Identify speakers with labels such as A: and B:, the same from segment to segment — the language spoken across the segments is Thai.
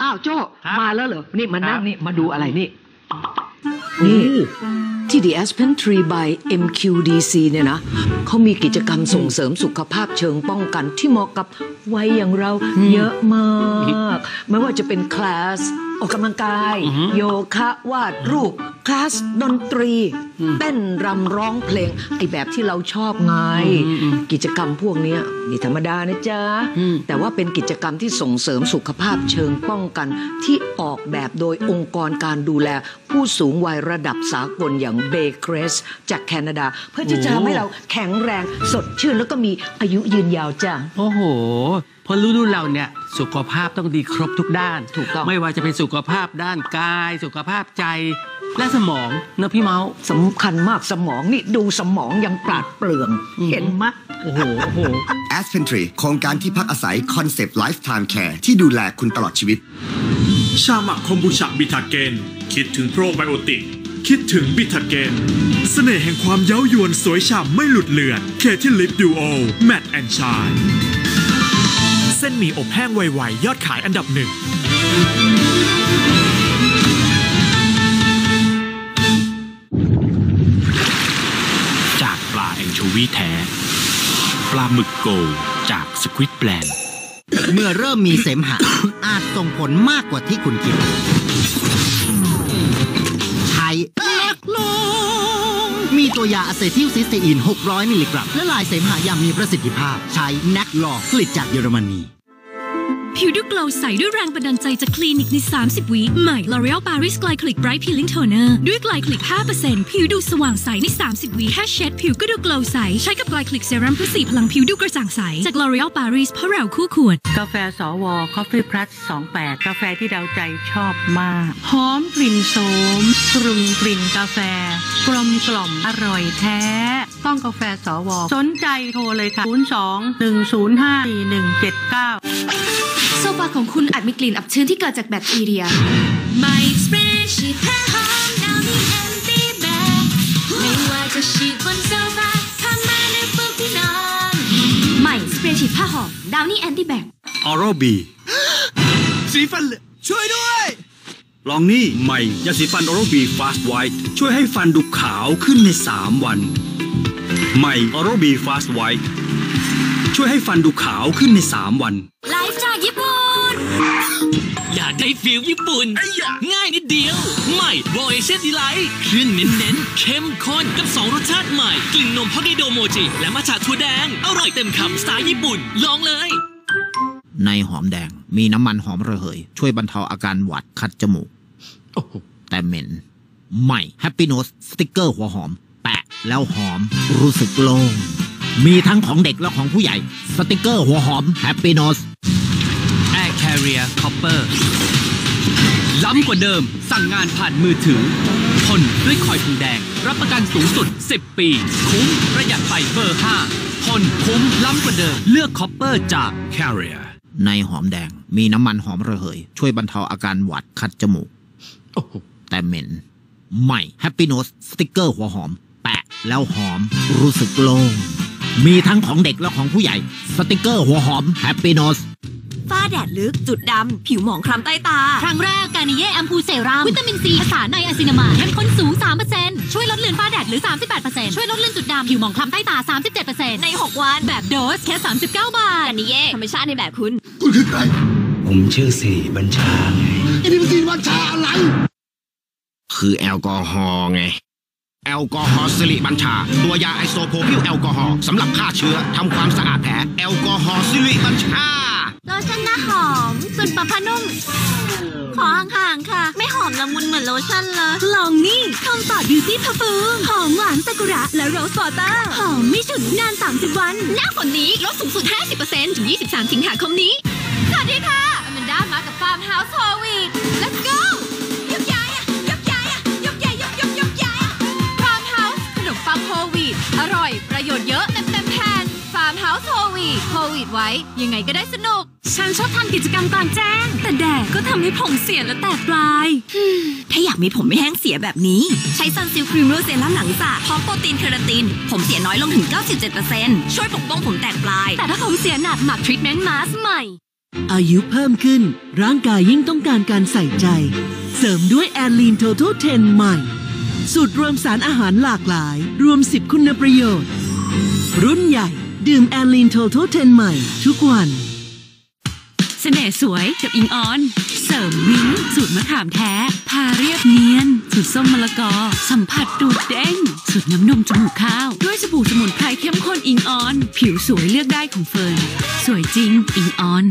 A: าวโจ้มาแล้วเหรอนี่มานั่งนี่มาดูอะไรนี่ที่ The Aspen Tree by MQDC เนี่ยนะเขามีกิจกรรมส่งเสริมสุขภาพเชิงป้องกันที่เหมาะกับวัยอย่างเราเยอะมากไม่ว่าจะเป็นคลาสออกกำลังกายโยคะวาดรูปคลาสดนตรีเต้นรำร้องเพลงไอแบบที่เราชอบไงกิจกรรมพวกนี้ไม่ธรรมดานะจ๊ะแต่ว่าเป็นกิจกรรมที่ส่งเสริมสุขภาพเชิงป้องกันที่ออกแบบโดยองค์กรการดูแลผู้สูงวัยระดับสากลอย่างเบเกรสจากแคนาดาเพื่อที่จะทำให้เราแข็งแรงสดชื่นแล้วก็มีอายุยืนยาวจ้ะ
B: โอ้โหพอรุ่นเราเนี่ยสุขภาพต้องดีครบทุกด้าน
A: ถูกต้อง
B: ไม่ว่าจะเป็นสุขภาพด้านกายสุขภาพใจและสมองนะพี่เมา
A: สำคัญมากสมองนี่ดูสมองยังปราดเปรื่องเห็นไหม
B: โอ้โห
C: Aspen Tree โครงการที่พักอาศัยคอนเซปต์ Lifetime Care ที่ดูแลคุณตลอดชีวิต
D: ชามักคอมบูชาบิทาเกนคิดถึงโปรไบโอติกคิดถึงบิทาเกนเสน่ห์แห่งความเย้ายวนสวยฉ่ำไม่หลุดเลือนเคที่ลิปดูโอแมตต์แอนด์ชายเส้นหมี่อบแห้งไวๆยอดขายอันดับหนึ่งจากปลาแองโชวีแท้ปลาหมึกโกจากสควิดแบลนด์
E: เมื่อเริ่มมีเสมหะ อาจส่งผลมากกว่าที่คุณคิดใช้เล็กลงมีตัวยาอะเซทิลซิสเตอีน600มิลลิกรัมและลายเสมหะอย่างมีประสิทธิภาพใช้แนคลอผลิตจากเยอรมนี
F: ผิวดูเกลาใสด้วยแรงบันดาลใจจากคลินิกใน30 วิใหม่ L'Oreal Paris Glycolic Bright Peeling Toner ด้วย Glycolic 5% ผิวดูสว่างใสใน30 วิแค่เช็ดผิวก็ดูเกลาใสใช้กับ Glycolic Serum เพื่อ4พลังผิวดูกระจ่างใสจาก L'Oreal Paris เพราะเราคู่ควร
G: กาแฟสว Coffee Plus 28กาแฟที่เราใจชอบมากหอมกลิ่นโสมกลุ่นกลิ่นกาแฟกลมกล่อมอร่อยแท้ต้องกาแฟสวสนใจโทรเลยค่ะ02-105-4179
F: โซฟาของคุณอาจมีกลิ่นอับชื้นที่เกิดจากแบคทีเรียใหม่สเปรย์ฉีดผ้าหอมดาวนี่แอนตี้แบคไม่ว่าจะฉีดบนโซฟาทำมาในฟูกที่นอนใหม่สเปรย์ฉีดผ้าหอมดาวนี่แอนตี้แบค
D: ออโรบีสีฟันช่วยด้วยลองนี่ใหม่ยาสีฟันออโรบีฟาสต์ไวท์ช่วยให้ฟันดูขาวขึ้นใน3 วันใหม่ออโรบีฟาสต์ไวท์ช่วยให้ฟันดูขาวขึ้นใน3 วัน
F: ไลฟ์จากญี่ปุ่น
H: อยากได้ฟิลญี่ปุ่นง่ายนิดเดียวใหม่โบเอเชนดีไลท์ขึ้นเน้นๆเข้มข้นกับ2 รสชาติใหม่กลิ่นนมฮอกไกโดโมจิและมัทฉะถั่วแดงอร่อยเต็มคำสไตล์ญี่ปุ่นลองเลย
E: ในหอมแดงมีน้ำมันหอมระเหยช่วยบรรเทาอาการหวัดคัดจมูกแต่เหม็นใหม่ Happy Nose สติ๊กเกอร์หัวหอมแปะแล้วหอมรู้สึกโล่งมีทั้งของเด็กและของผู้ใหญ่สติ๊กเกอร์หัวหอม Happy Nose
B: Air Carrier Copper ล้ำกว่าเดิมสั่งงานผ่านมือถือทนด้วยคอยทองแดงรับประกันสูงสุด10 ปีคุ้มประหยัดไปเบอร์5ทนคุ้มล้ำกว่าเดิมเลือก Copper จาก Carrier
E: ในหอมแดงมีน้ำมันหอมระเหยช่วยบรรเทาอาการหวัดคัดจมูกแต่เหม็นใหม่ Happy Nose สติ๊กเกอร์หัวหอมแปะแล้วหอมรู้สึกโล่งมีทั้งของเด็กและของผู้ใหญ่สติ๊กเกอร์หัวหอม Happy Nose
F: ฝ้าแดดลึกจุดดำผิวหมองคล้ำใต้ตาครั้งแรกการนิเย่แอมพูเซรั่มวิตามินซีภาษาในอะซินามาเข้มข้นสูง 3% ช่วยลดเลือนฝ้าแดดหรือ 38% ช่วยลดเลือนจุดดำผิวหมองคล้ำใต้ตา 37% ใน6 วันแบบโดสแค่39 บาทการนิเย่ธรรมชาติในแบบคุณ
C: คือใคร
I: ผมชื่อสิริบัญชาไง
C: นี่มันสิริบัญชาอะไร
E: คือแอลกอฮอล์ไงแอลกอฮอล์สิริบัญชาตัวยาไอโซโพพิลแอลกอฮอล์สำหรับฆ่าเชื้อทำความสะอาดแผลแอลกอฮอล์สิริบัญชา
F: โลชั่นหน้าหอมสุดปะพนุ่มขอห่างๆค่ะไม่หอมละมุนเหมือนโลชั่นเลยลองนี่คอมฟอร์ตบิวตี้พัฟฟูมหอมหวานซากุระและโรสวอเตอร์หอมไม่ฉุนนาน30 วันหน้าฝนนี้ลดสูงสุด 50% ถึง 23 สิงหาคมนี้สวัสดีค่ะอแมนด้ามากับฟาร์มเฮาส์โฮลวีท Let's goยกย้ายยกย้ายยกย้ายยกย้ายฟาร์มเฮาส์ขนมปังโฮลวีทอร่อยประโยชน์เยอะเต็มแผ่นฟาร์มเฮาส์โฮลวีทไว้ยังไงก็ได้สนุกฉันชอบทำกิจกรรมกลางแจ้งแต่แดดก็ทำให้ผมเสียและแตกปลายถ้าอยากมีผมไม่แห้งเสียแบบนี้ใช้ซันซิลครีมโรเซรั่มหนังสระพร้อมโปรตีนเคราตินผมเสียน้อยลงถึง 97% ช่วยปกป้องผมแตกปลายแต่ถ้าผมเสียหนักหมักทรีทเมนต์มาสก์ใหม่
J: อายุเพิ่มขึ้นร่างกายยิ่งต้องการการใส่ใจเสริมด้วยแอลลีนโทโท10ใหม่สูตรรวมสารอาหารหลากหลายรวม10คุณประโยชน์รุ่นใหญ่ดื่มแอลลีนโทโท10ใหม่ทุกวัน
F: เสน่ห์สวยกับอิงออนเสริมวิ้งสูตรมะขามแท้พาเรียบเนียนสูตรส้มมะละกอสัมผัสดูดเด้งสูตรน้ำนมจมูกข้าวด้วยสบู่สมุนไพรเข้มข้นอิงออนผิวสวยเลือกได้ของเฟิร์นสวยจริงอิงออน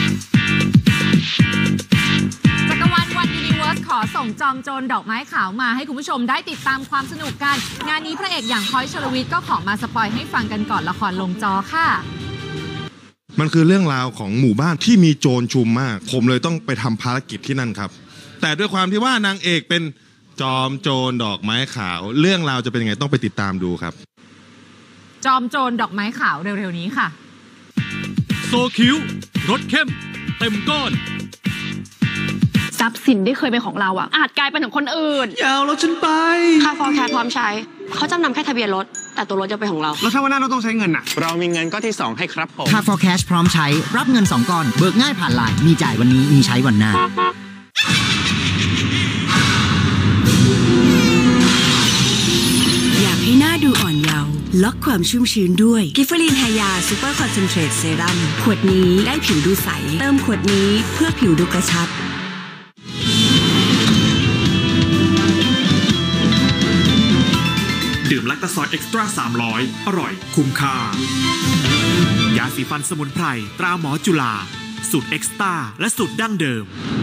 K: จักรวาลวันยูนิเวิร์สขอส่งจอมโจรดอกไม้ขาวมาให้คุณผู้ชมได้ติดตามความสนุกกันงานนี้พระเอกอย่างพลอยชลวิทย์ก็ขอมาสปอยให้ฟังกันก่อนละครลงจอค่ะ
L: มันคือเรื่องราวของหมู่บ้านที่มีโจรชุมมากผมเลยต้องไปทำภารกิจที่นั่นครับแต่ด้วยความที่ว่านางเอกเป็นจอมโจรดอกไม้ขาวเรื่องราวจะเป็นยังไงต้องไปติดตามดูครับ
K: จอมโจรดอกไม้ขาวเร็วๆนี้ค่ะ
B: โซคิวรสเข้มเต็มก้อน
M: ทรัพย์สินที่เคยเป็นของเราอาจกลายเป็นของคนอื่น
N: อย่าเอารถฉันไป
M: ค่าฟอร์แคร์พร้อมใช้เขาจำนำแค่ทะเบียนรถแต่ตัวรถจะเป็นของเรา
N: แล้วถ้าวันหน้าเราต้องใช้เงินเรามีเงินก้อนที่2ให้ครับผม
E: ค่า for cash พร้อมใช้รับเงิน2ก้อนเบิกง่ายผ่านไลน์มีจ่ายวันนี้มีใช้วันหน้า
O: อยากให้หน้าดูอ่อนเยาว์ล็อกความชุ่มชื้นด้วยกิฟเฟอรีนไฮยาซูเปอร์คอนเซนเทรตเซรั่มขวดนี้ได้ผิวดูใสเติมขวดนี้เพื่อผิวดูกระชับ
P: ดื่มแลคตาซอยเอ็กซ์ตร้า300อร่อยคุ้มค่ายาสีฟันสมุนไพรตราหมอจุฬาสูตรเอ็กซ์ตร้าและสูตรดั้งเดิม